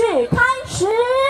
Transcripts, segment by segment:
开始。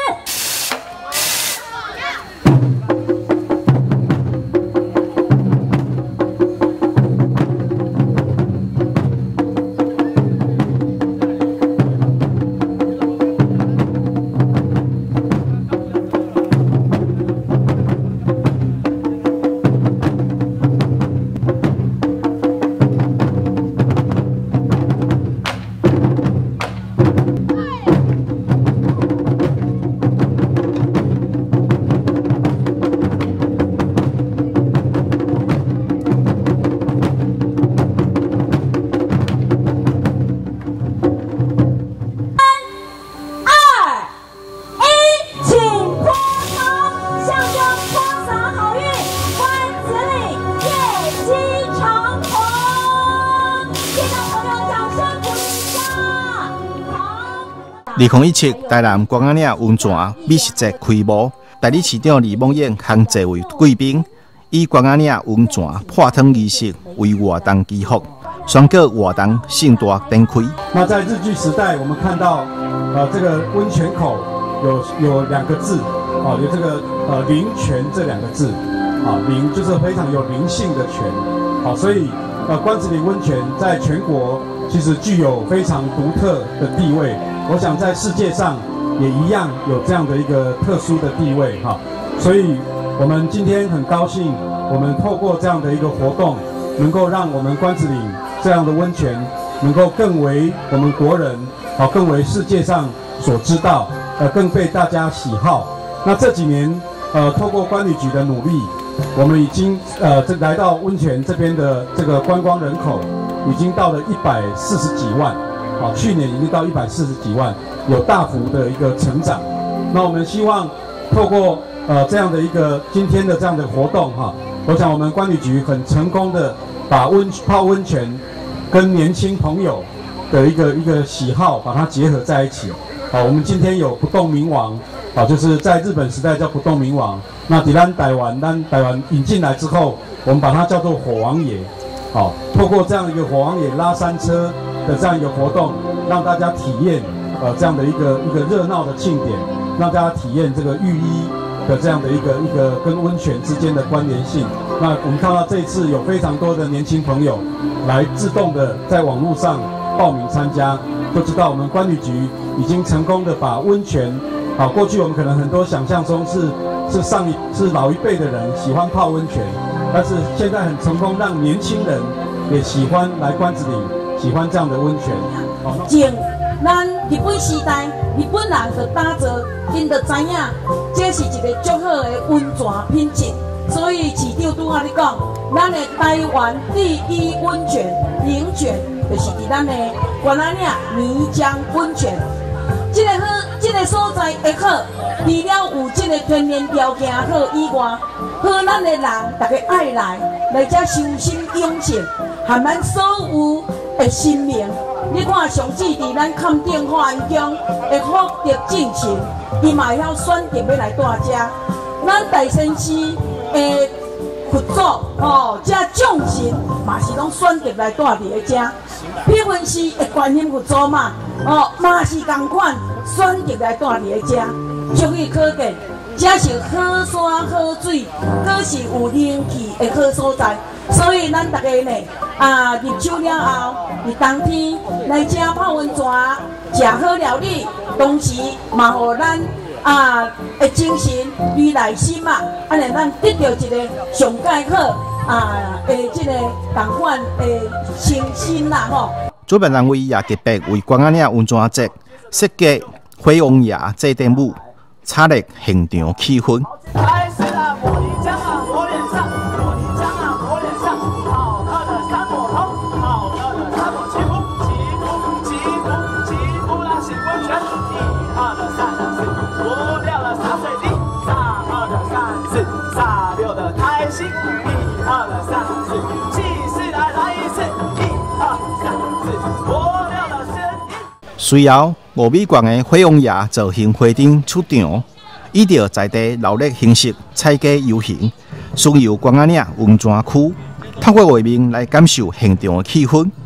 2017台南关仔岭温泉美食节开幕，代理市长李梦燕同齐位贵宾，以关仔岭温泉破汤仪式为活动祈福，宣告活动盛大展开。 那在日据时代，我们看到这个温泉口有2个字，有这个灵泉这2个字，灵就是非常有灵性的泉，所以关子岭温泉在全国其实具有非常独特的地位。我想在世界上也一样有这样的一个特殊的地位哈，所以我们今天很高兴，我们透过这样的一个活动，能够让我们关子岭这样的温泉能够更为我们国人更为世界上所知道，更被大家喜好。那这几年透过关旅局的努力，我们已经来到温泉这边的这个观光人口已经到了140几万。去年已经到140几万，有大幅的一个成长。那我们希望透过这样的一个今天的这样的活动我想我们关旅局很成功的把泡温泉跟年轻朋友的一个喜好把它结合在一起。我们今天有不动明王，就是在日本时代叫不动明王。那在台湾引进来之后，我们把它叫做火王爷。透过这样一个火王爷拉山车的这样一个活动，让大家体验这样的一个热闹的庆典，让大家体验这个浴衣的这样的一个跟温泉之间的关联性。那我们看到这一次有非常多的年轻朋友来自动的在网络上报名参加，就知道我们关旅局已经成功的把温泉过去我们可能很多想象中是老一辈的人喜欢泡温泉，但是现在很成功让年轻人也喜欢来关子岭。喜欢这样的温泉。 前咱日本时代，日本人就打造，因就知影这是一个足好的温泉品质。所以市长拄仔你讲，咱的台湾第1温泉灵泉，就是伫咱的关仔岭沂江温泉。这个所在会好，除了有这个天然条件好以外，好咱的人大家爱来这修身养性，和咱所有的生命。你看，上至伫咱坎顶花园宫的福德进前，伊嘛会晓选择要来住遮。咱大仙寺的佛祖这众神嘛是拢选择来住伫个遮。碧云寺的观音佛祖嘛嘛是同款选择来住伫个遮。足以可见，这是好山好水，佫是有灵气的好所在。所以咱大家呢入秋了后，伫冬天来遮泡温泉，食好料理，同时嘛互咱的精神与内心嘛，安尼咱得到一个上介好的这个同款的清新啦吼。 主办单位也特别为关仔岭温泉节设计火王爷这顶舞，插入现场气氛。随后5米高的火王爷造型花灯出场，依照在地热闹形式采街游行，巡游关仔岭温泉区，透过画面来感受现场的气氛。